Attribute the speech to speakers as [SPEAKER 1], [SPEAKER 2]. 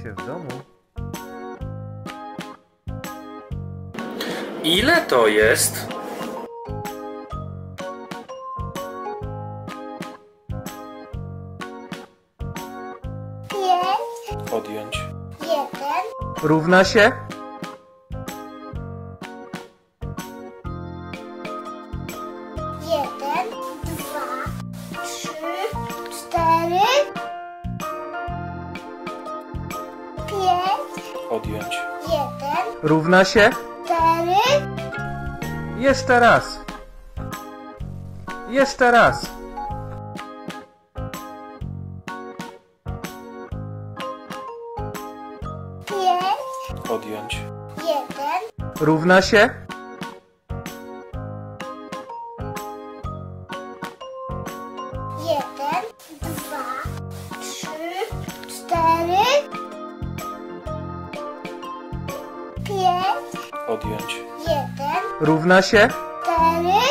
[SPEAKER 1] się w domu.
[SPEAKER 2] Ile to jest?
[SPEAKER 3] Pięć,
[SPEAKER 2] Odjąć.
[SPEAKER 3] jeden,
[SPEAKER 1] Równa się?
[SPEAKER 3] jeden, dwa, trzy, cztery, pięć,
[SPEAKER 2] Odjąć.
[SPEAKER 3] jeden,
[SPEAKER 1] Równa się?
[SPEAKER 3] cztery,
[SPEAKER 1] Jeszcze raz. Jeszcze raz.
[SPEAKER 3] pięć,
[SPEAKER 2] Odjąć.
[SPEAKER 3] jeden,
[SPEAKER 1] Równa się?
[SPEAKER 3] jeden, dwa, trzy, cztery, pięć,
[SPEAKER 2] Odjąć.
[SPEAKER 3] jeden,
[SPEAKER 1] Równa się?
[SPEAKER 3] cztery,